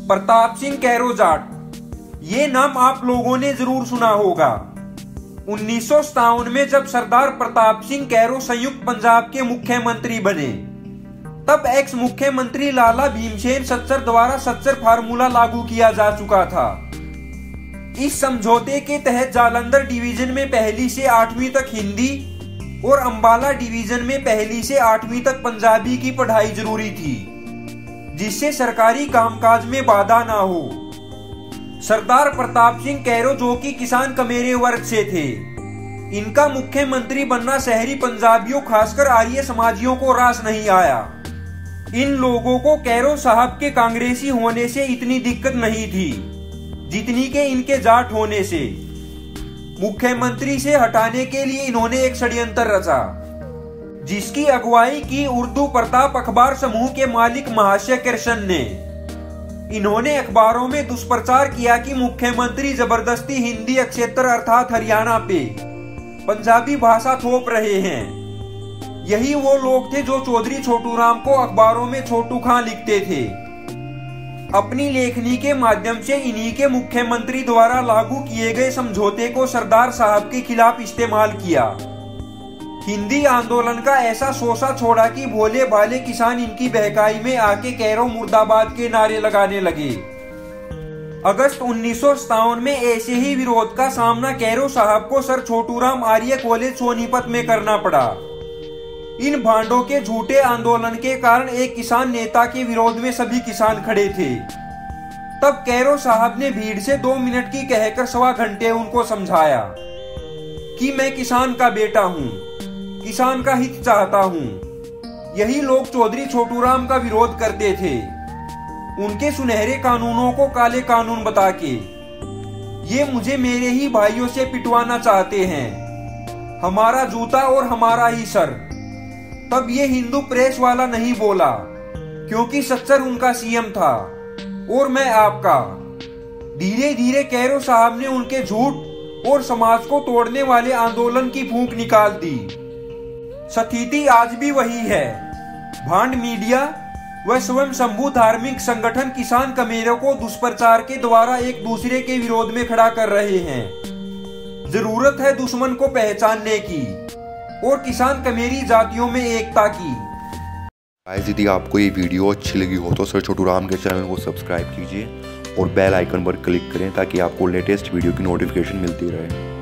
Pratap Singh Cairo Jat, ये नाम आप लोगों ने जरूर सुना होगा। 1957 में जब सरदार प्रताप सिंह कैरो संयुक्त पंजाब के मुख्यमंत्री बने, तब एक्स मुख्यमंत्री लाला भीमसेन सच्चर द्वारा सच्चर फार्मूला लागू किया जा चुका था। इस समझौते के तहत जालंधर डिवीजन में 1ली से 8वीं तक हिंदी और अंबाला डिवीजन में 1ली से 8वीं तक पंजाबी की पढ़ाई जरूरी थी, जिससे सरकारी कामकाज में बाधा ना हो। सरदार प्रताप सिंह कैरो, जो कि किसान कमेरे वर्ग से थे, इनका मुख्यमंत्री बनना शहरी पंजाबियों खासकर आर्य समाजियों को रास नहीं आया। इन लोगों को कैरो साहब के कांग्रेसी होने से इतनी दिक्कत नहीं थी जितनी के इनके जाट होने से। मुख्यमंत्री से हटाने के लिए इन्होंने एक षड्यंत्र रचा, जिसकी अगुवाई की उर्दू प्रताप अखबार समूह के मालिक महाशय कृष्ण ने। इन्होंने अखबारों में दुष्प्रचार किया कि मुख्यमंत्री जबरदस्ती हिंदी क्षेत्र अर्थात हरियाणा पे पंजाबी भाषा थोप रहे हैं। यही वो लोग थे जो चौधरी छोटू राम को अखबारों में छोटू खां लिखते थे। अपनी लेखनी के माध्यम से इन्हीं के मुख्यमंत्री द्वारा लागू किए गए समझौते को सरदार साहब के खिलाफ इस्तेमाल किया। हिंदी आंदोलन का ऐसा शोषा छोड़ा कि भोले भाले किसान इनकी बहकाई में आके कैरो मुर्दाबाद के नारे लगाने लगे। अगस्त 1957 में ऐसे ही विरोध का सामना कैरो साहब को सर छोटूराम आर्य कॉलेज सोनीपत में करना पड़ा। इन भांडों के झूठे आंदोलन के कारण एक किसान नेता के विरोध में सभी किसान खड़े थे। तब कैरो साहब ने भीड़ से 2 मिनट की कहकर 1.25 घंटे उनको समझाया कि मैं किसान का बेटा हूं, किसान का हित चाहता हूं। यही लोग चौधरी छोटूराम का विरोध करते थे, उनके सुनहरे कानूनों को काले कानून बता के। ये मुझे मेरे ही भाइयों से पिटवाना चाहते हैं, हमारा जूता और हमारा ही सर। तब ये हिंदू प्रेस वाला नहीं बोला, क्योंकि सच्चर उनका सीएम था और मैं आपका। धीरे धीरे कैरो साहब ने उनके झूठ और समाज को तोड़ने वाले आंदोलन की फूंक निकाल दी। स्थिति आज भी वही है। भांड मीडिया व स्वयं शंभू धार्मिक संगठन किसान कमेरों को दुष्प्रचार के द्वारा एक दूसरे के विरोध में खड़ा कर रहे हैं। जरूरत है दुश्मन को पहचानने की और किसान कमेरी जातियों में एकता की। गाइस, यदि आपको ये वीडियो अच्छी लगी हो तो सर छोटू राम के चैनल को सब्सक्राइब कीजिए और बेल आइकन पर क्लिक करें ताकि आपको लेटेस्ट वीडियो की नोटिफिकेशन मिलती रहे।